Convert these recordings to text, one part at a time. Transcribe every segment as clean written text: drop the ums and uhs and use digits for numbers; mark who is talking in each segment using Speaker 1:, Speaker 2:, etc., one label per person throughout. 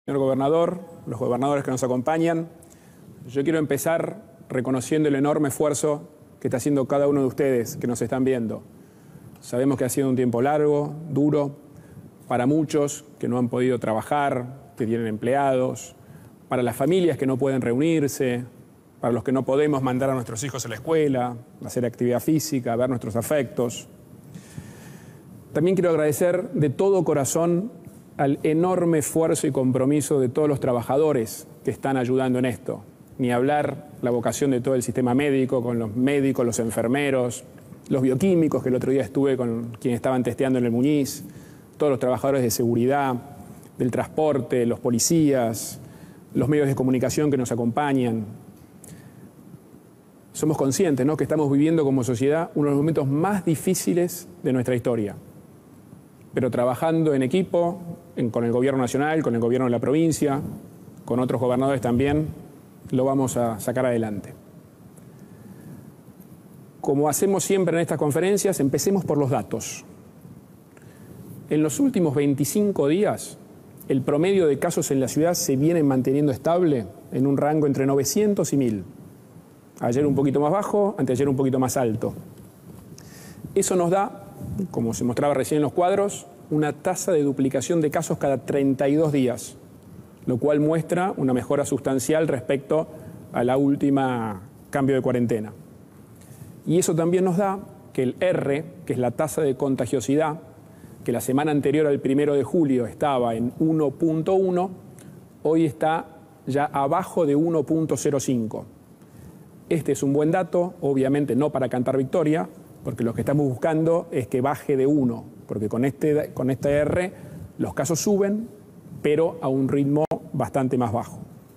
Speaker 1: Señor gobernador, los gobernadores que nos acompañan, yo quiero empezar reconociendo el enorme esfuerzo que está haciendo cada uno de ustedes que nos están viendo. Sabemos que ha sido un tiempo largo, duro, para muchos que no han podido trabajar, que tienen empleados, para las familias que no pueden reunirse, para los que no podemos mandar a nuestros hijos a la escuela, hacer actividad física, ver nuestros afectos. También quiero agradecer de todo corazón al enorme esfuerzo y compromiso de todos los trabajadores que están ayudando en esto. Ni hablar la vocación de todo el sistema médico, con los médicos, los enfermeros, los bioquímicos, que el otro día estuve con quienes estaban testeando en el Muñiz, todos los trabajadores de seguridad, del transporte, los policías, los medios de comunicación que nos acompañan. Somos conscientes, ¿no?, que estamos viviendo como sociedad uno de los momentos más difíciles de nuestra historia. Pero trabajando en equipo, con el gobierno nacional, con el gobierno de la provincia, con otros gobernadores también, lo vamos a sacar adelante. Como hacemos siempre en estas conferencias, empecemos por los datos. En los últimos 25 días, el promedio de casos en la ciudad se viene manteniendo estable en un rango entre 900 y 1000. Ayer un poquito más bajo, anteayer un poquito más alto. Eso nos da, como se mostraba recién en los cuadros, una tasa de duplicación de casos cada 32 días, lo cual muestra una mejora sustancial respecto a la última cambio de cuarentena. Y eso también nos da que el R, que es la tasa de contagiosidad, que la semana anterior al 1 de julio estaba en 1.1, hoy está ya abajo de 1.05. Este es un buen dato, obviamente no para cantar victoria, porque lo que estamos buscando es que baje de 1, porque con este R los casos suben, pero a un ritmo bastante más bajo.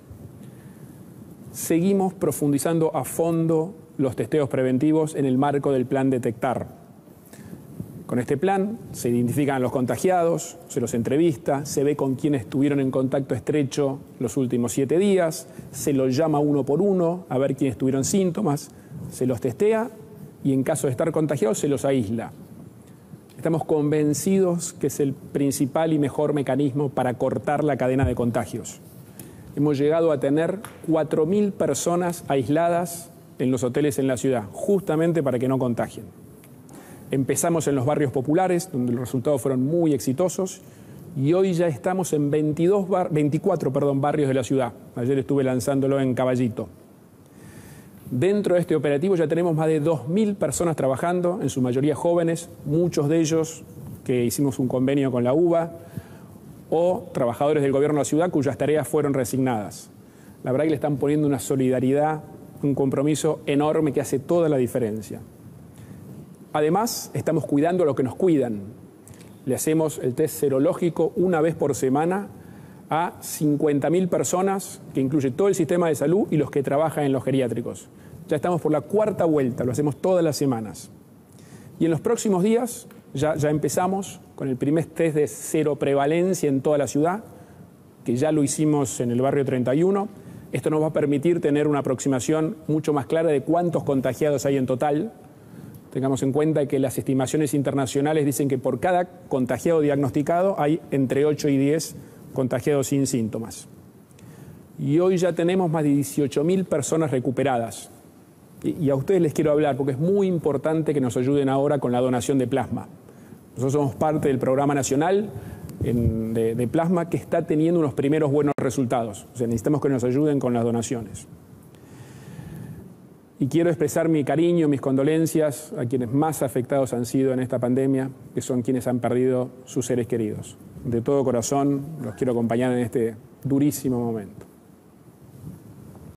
Speaker 1: Seguimos profundizando a fondo los testeos preventivos en el marco del plan Detectar. Con este plan se identifican a los contagiados, se los entrevista, se ve con quiénes estuvieron en contacto estrecho los últimos 7 días, se los llama uno por uno a ver quiénes tuvieron síntomas, se los testea y en caso de estar contagiados se los aísla. Estamos convencidos que es el principal y mejor mecanismo para cortar la cadena de contagios. Hemos llegado a tener 4.000 personas aisladas en los hoteles en la ciudad, justamente para que no contagien. Empezamos en los barrios populares, donde los resultados fueron muy exitosos, y hoy ya estamos en 24 barrios de la ciudad. Ayer estuve lanzándolo en Caballito. Dentro de este operativo ya tenemos más de 2.000 personas trabajando, en su mayoría jóvenes, muchos de ellos que hicimos un convenio con la UBA, o trabajadores del gobierno de la ciudad cuyas tareas fueron resignadas. La verdad que le están poniendo una solidaridad, un compromiso enorme que hace toda la diferencia. Además, estamos cuidando a los que nos cuidan. Le hacemos el test serológico una vez por semana a 50.000 personas, que incluye todo el sistema de salud y los que trabajan en los geriátricos. Ya estamos por la 4ª vuelta, lo hacemos todas las semanas. Y en los próximos días ya empezamos con el primer test de cero prevalencia en toda la ciudad, que ya lo hicimos en el barrio 31. Esto nos va a permitir tener una aproximación mucho más clara de cuántos contagiados hay en total. Tengamos en cuenta que las estimaciones internacionales dicen que por cada contagiado diagnosticado hay entre 8 y 10 contagiados sin síntomas. Y hoy ya tenemos más de 18.000 personas recuperadas. Y a ustedes les quiero hablar porque es muy importante que nos ayuden ahora con la donación de plasma. Nosotros somos parte del programa nacional de plasma que está teniendo unos primeros buenos resultados. O sea, necesitamos que nos ayuden con las donaciones. Y quiero expresar mi cariño, mis condolencias a quienes más afectados han sido en esta pandemia, que son quienes han perdido sus seres queridos. De todo corazón los quiero acompañar en este durísimo momento.